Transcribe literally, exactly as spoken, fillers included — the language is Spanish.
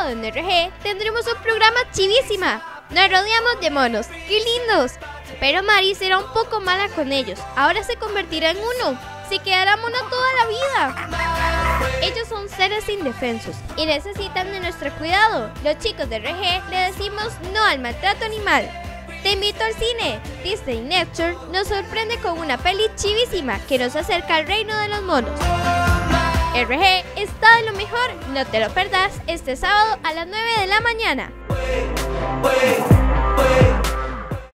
sábado en R G tendremos un programa chivísima. Nos rodeamos de monos, ¡qué lindos! Pero Mari será un poco mala con ellos. Ahora se convertirá en uno. Se quedará mono toda la vida. Ellos son seres indefensos y necesitan de nuestro cuidado. Los chicos de R G le decimos no al maltrato animal. Te invito al cine. Disney Nature nos sorprende con una peli chivísima que nos acerca al reino de los monos. R G está de lo mejor, no te lo perdas este sábado a las nueve de la mañana.